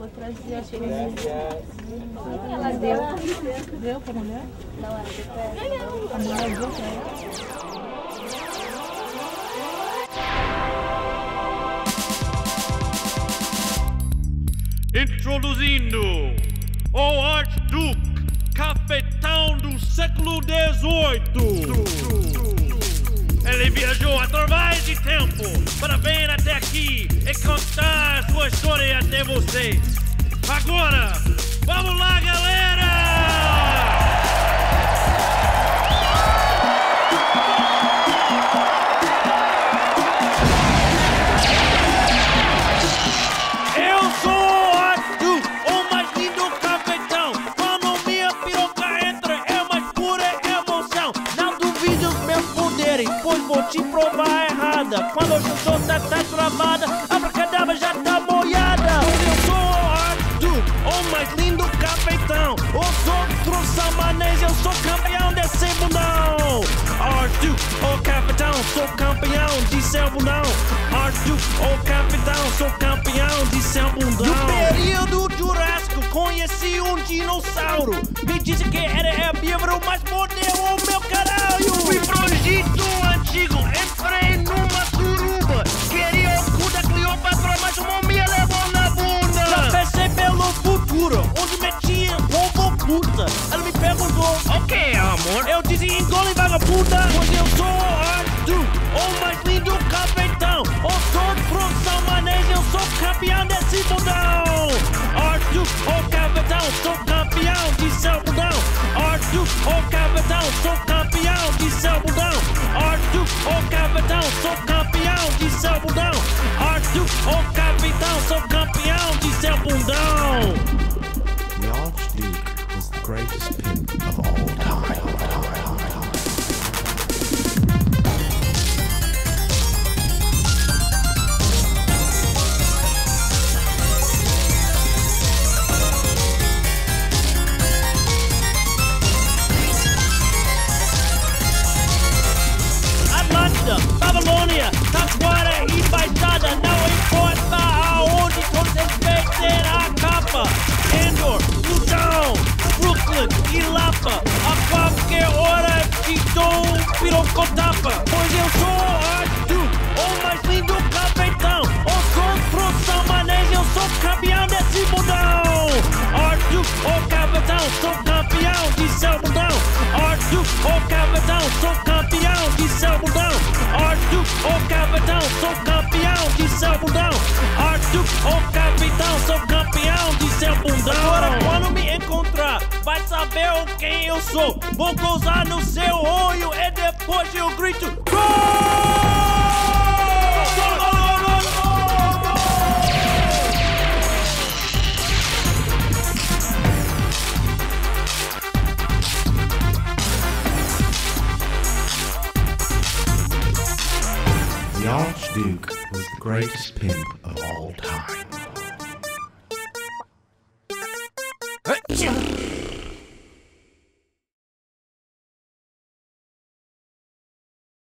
Vou trazer a ela deu. Deu pra mulher? Não, ela deu pra ela. A mulher deu pra ela. Introduzindo o Archduke, Cafetao do século XVIII. Ele viajou através de tempo para vir até aqui e contar sua história até vocês. Agora, vamos lá, galera! Eu sou o Archduke, o mais lindo cafetão. Quando minha piroca entra, é mais pura emoção. Não duvide os meus poderes, pois vou te provar errada. Quando a junção tá travada, a abracadabra já tá molhada. Eu sou o Archduke, o mais lindo cafetão. Os outros são manês, eu sou campeão desse bundão. Archduke, o cafetão, sou campeão de seu bundão. Archduke, o cafetão, sou campeão de seu bundão. No período Jurássico, conheci um dinossauro. Me disse que era herbívoro, mas mordeu o meu caralho. Fui pro Egito antigo, entrei numa suruba. Queria o cu da Cleópatra, mas uma momia levou na bunda. Já pensei pelo futuro, onde metia robô puta. Ela me perguntou, o que, amor? Eu disse, engole vagabunda. Pois eu sou o Archduke, o mais lindo cafetão. Os outros são manês, eu sou campeão desse bundão. Archduke, o cafetão, sou campeão de seu bundão. Archduke, o cafetão, sou campeão de seu bundão. Archduke, o cafetão, sou campeão de seu bundão. Archduke, o cafetão, sou campeão de seu bundão. The Archduke was the greatest pimp of all time. Babilônia, Taquara e Baixada, não importa aonde, todos eles vencerão a capa. Endor, Bundao, Brooklyn e Lapa, a qualquer hora te dou um pirocotapa. Pois eu sou o Archduke, o mais lindo cafetão. Os outros são manês, eu sou campeão desse bundão. Archduke, o cafetão, sou campeão de seu bundão. Archduke, o cafetão, sou campeão de seu bundão. Archduke, o cafetão, sou campeão de seu bundão. Archduke, o cafetão, sou campeão de seu bundão. Agora quando me encontrar, vai saber quem eu sou. Vou gozar no seu olho e depois eu grito gol! The Archduke was the greatest pimp of all time.